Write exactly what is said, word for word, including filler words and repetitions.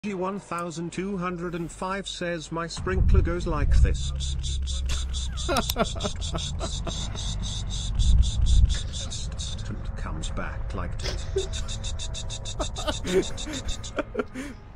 one thousand two hundred five says my sprinkler goes like this. And comes back like this.